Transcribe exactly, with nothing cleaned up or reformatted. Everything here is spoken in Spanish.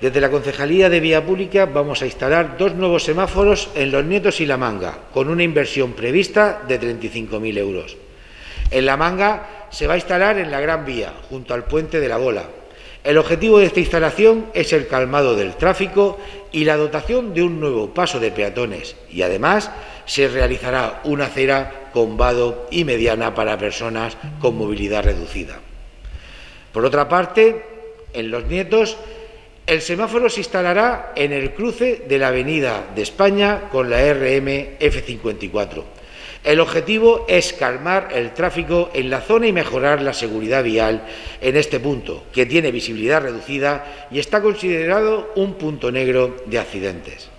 Desde la Concejalía de Vía Pública vamos a instalar dos nuevos semáforos en Los Nietos y La Manga, con una inversión prevista de treinta y cinco mil euros. En La Manga se va a instalar en la Gran Vía, junto al Puente de la Bola. El objetivo de esta instalación es el calmado del tráfico y la dotación de un nuevo paso de peatones, y además se realizará una acera con vado y mediana para personas con movilidad reducida. Por otra parte, en Los Nietos, el semáforo se instalará en el cruce de la Avenida de España con la R M F cincuenta y cuatro. El objetivo es calmar el tráfico en la zona y mejorar la seguridad vial en este punto, que tiene visibilidad reducida y está considerado un punto negro de accidentes.